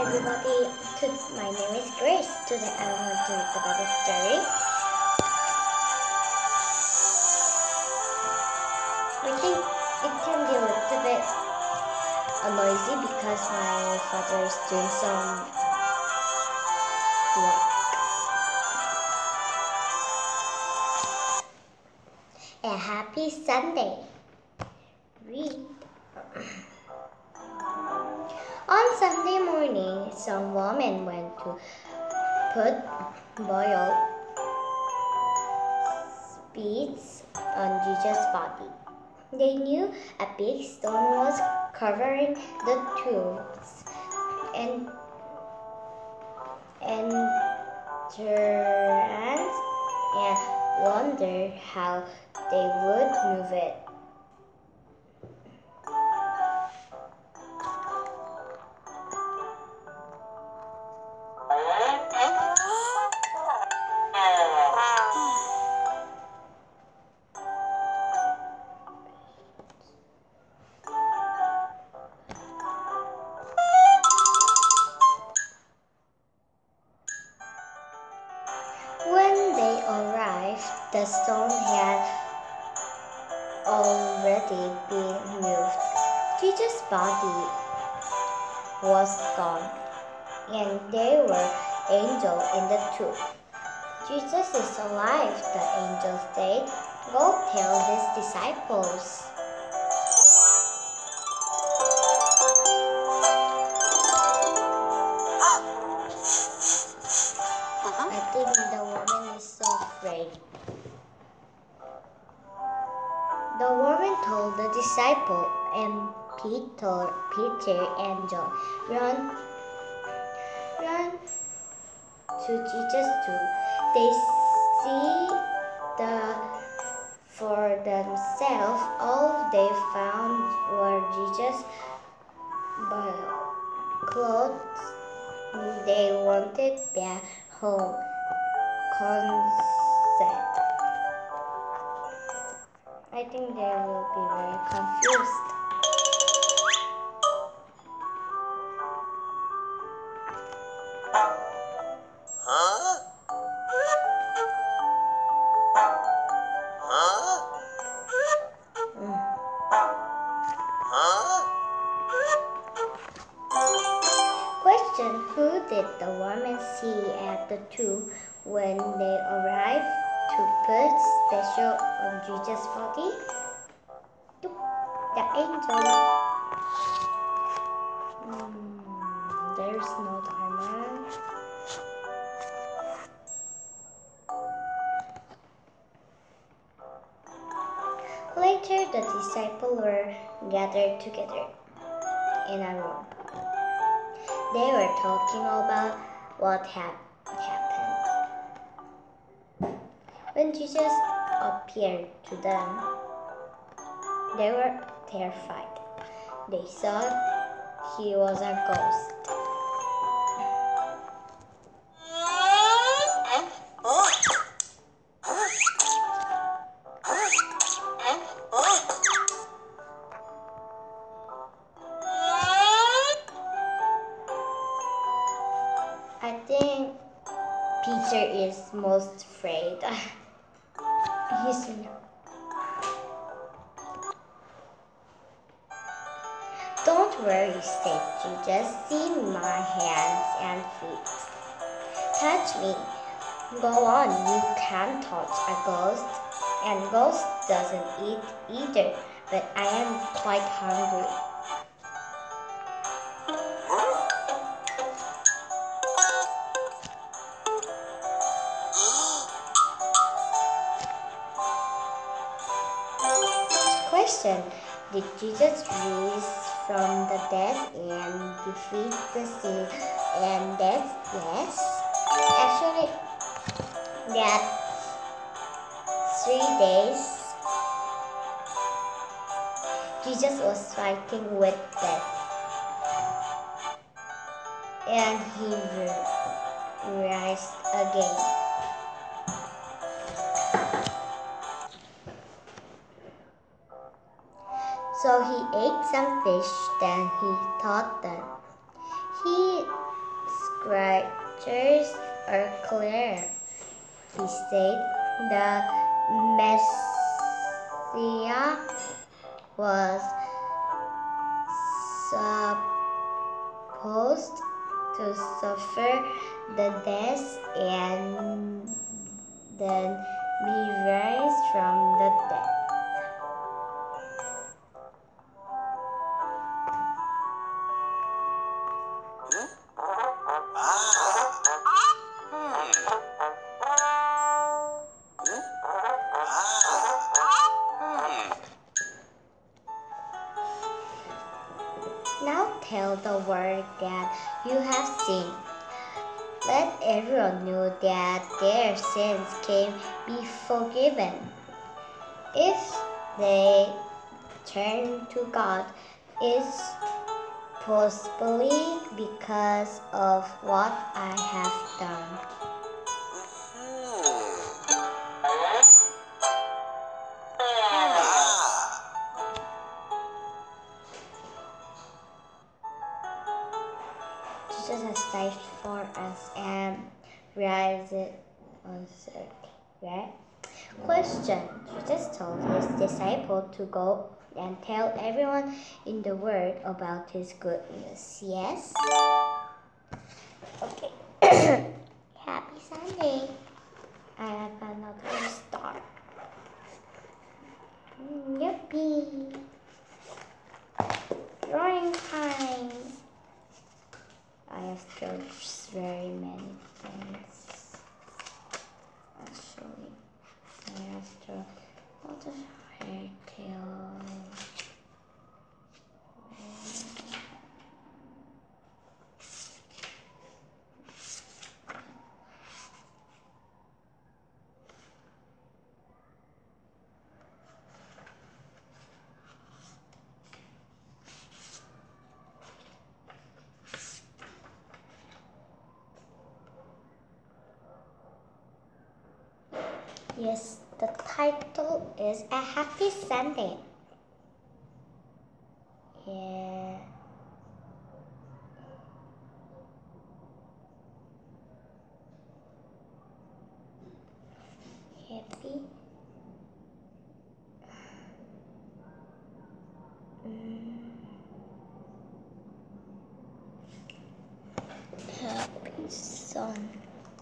everybody. My name is Grace. Today I want to read about a story. I think it can be a little bit noisy because my father is doing some work. A happy Sunday. Read. On Sunday morning, some woman went to put boiled spits on Jesus' body. They knew a big stone was covering the tombs, and entrance and wondered how they would move it. When they arrived, the stone had already been moved. Jesus' body was gone, and there were angels in the tomb. Jesus is alive, the angel said. Go tell his disciples. I think the woman is so afraid. The woman told the disciple and Peter and John, run to Jesus too. They see for themselves. All they found were Jesus' clothes they wanted back home. I think they will be very confused. Question: who did the woman see at the tomb when they arrived to put special on Jesus' body? The angel. There's no diamond. Later, the disciples were gathered together in a room. They were talking about what had happened. When Jesus appeared to them, they were terrified. They thought he was a ghost. I think Peter is most afraid. Don't worry, said Jesus. See my hands and feet. Touch me. Go on, you can't touch a ghost, and ghost doesn't eat either, but I am quite hungry. Question: did Jesus rise from the dead and defeat the sin and death? Yes. Actually, that 3 days Jesus was fighting with death, and he rise again. So he ate some fish, then he taught them. He scriptures are clear. He said the Messiah was supposed to suffer the death and then be raised from the dead. Now tell the world that you have seen. Let everyone know that their sins can be forgiven. If they turn to God, it's possibly because of what I have done. Jesus has died for us and raised on Thursday, right? Question. Jesus told his disciples to go and tell everyone in the world about his good news. Yes? Okay. Happy Sunday. I have another star. Yippee. Drawing time. I have drawn very many things. Actually, I have drawn a lot of hair tail. Yes, the title is A Happy Sunday. Yeah. Happy. Happy Sunday.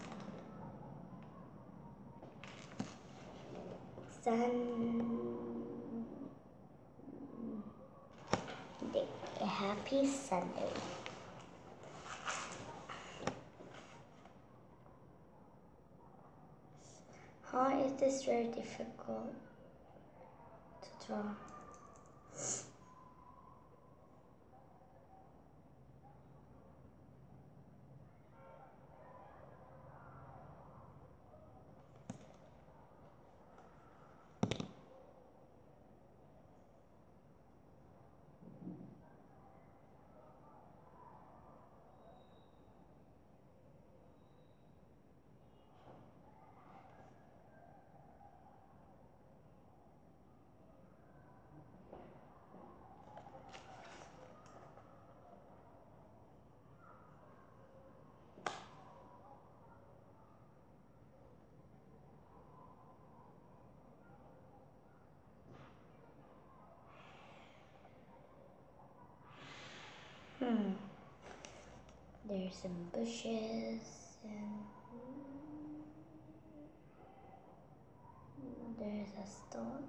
A happy Sunday. How is this very difficult to draw? There's some bushes and there's a stone.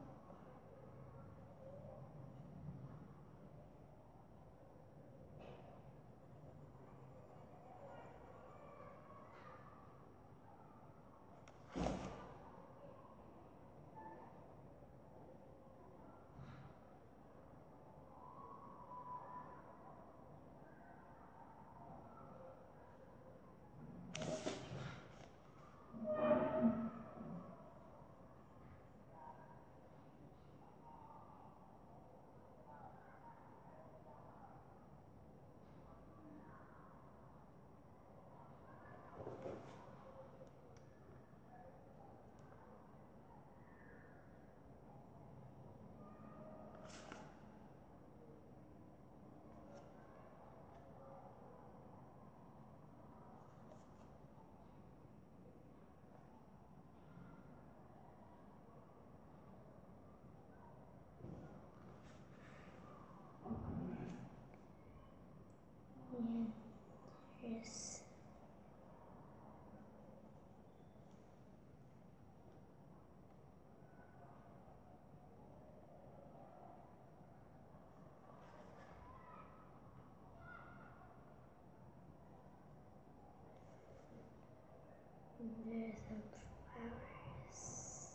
some flowers.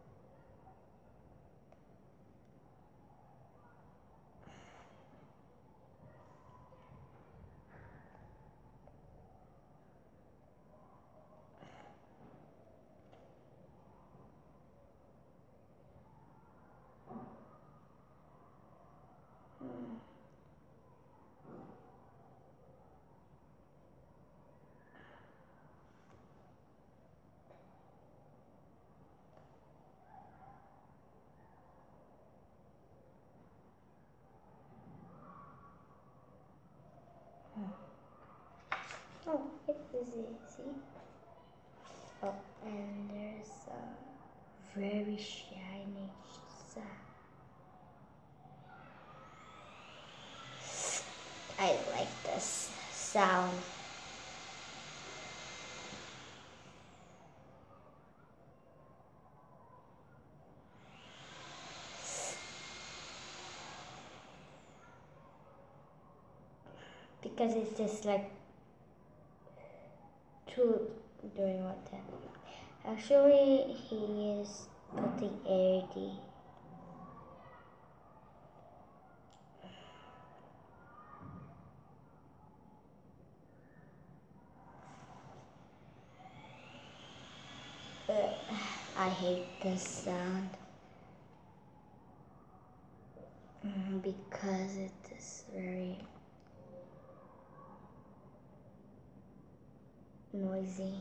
Oh, it was easy. Oh, and there's a very shiny sand. I like this sound. Because it's just like two during what time. Actually, he is putting AD. I hate this sound because it is very noisy.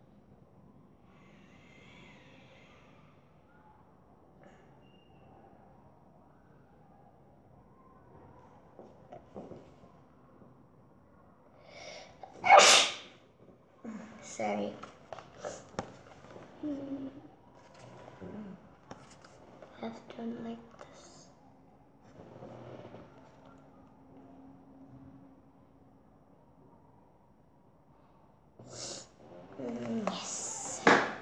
Sorry. I have done like this. Yes.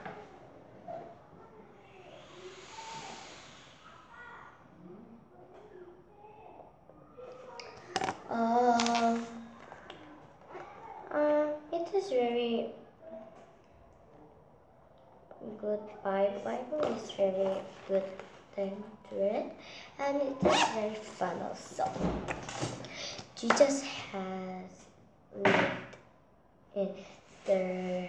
It is very good. Bible is very good thing to read, and it is very fun also. Jesus has lived in the,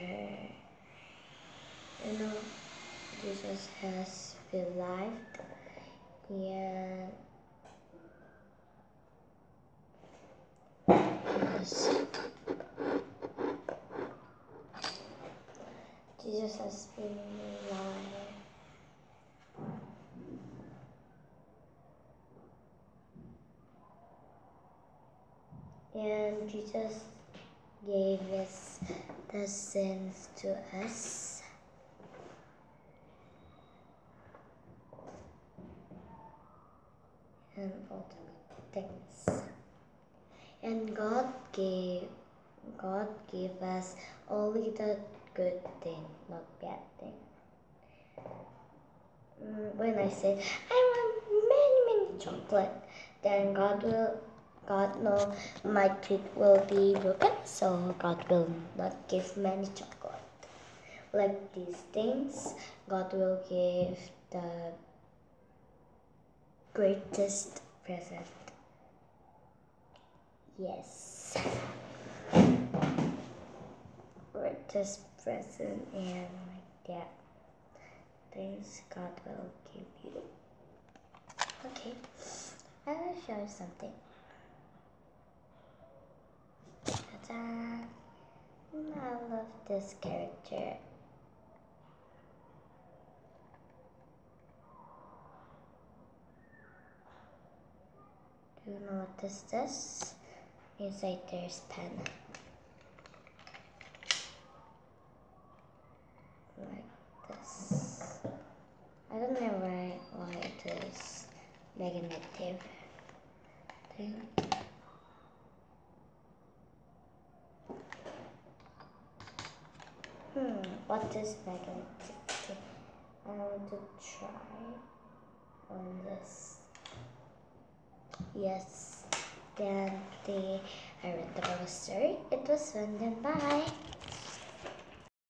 Jesus has been lived, and Jesus has been alive. And Jesus gave us the sins to us. And all the good things. And God gave us only the good thing, not bad thing. When I say I want many chocolate, then God know my teeth will be broken, so God will not give many chocolate. Like these things, God will give the greatest present. Yes. Greatest present, and like that things God will give you. Okay, I will show you something. Ta-da! I love this character. Do you know what this is? Inside there's pen. Like this. I don't know why it is magnetic thing. What is magnetic thing? I want to try on this. Yes. Then I read the story. It was fun. Then bye.